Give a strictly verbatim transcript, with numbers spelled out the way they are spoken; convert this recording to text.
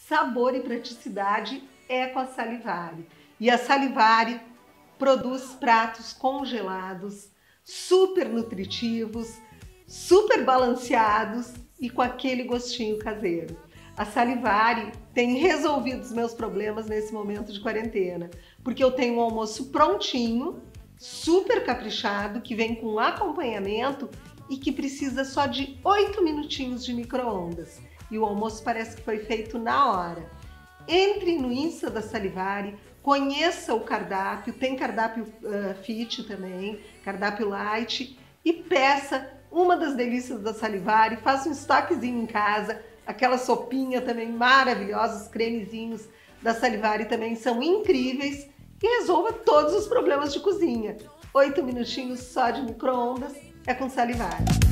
sabor e praticidade é com a Salivari. E a Salivari produz pratos congelados, super nutritivos, super balanceados e com aquele gostinho caseiro. A Salivari tem resolvido os meus problemas nesse momento de quarentena, porque eu tenho um almoço prontinho, super caprichado, que vem com acompanhamento e que precisa só de oito minutinhos de micro-ondas. E o almoço parece que foi feito na hora. Entre no Insta da Salivari, conheça o cardápio, tem cardápio uh, fit também, cardápio light, e peça uma das delícias da Salivari, faça um estoquezinho em casa, aquela sopinha também maravilhosa, os cremezinhos da Salivari também são incríveis e resolva todos os problemas de cozinha. Oito minutinhos só de micro-ondas é com Salivari.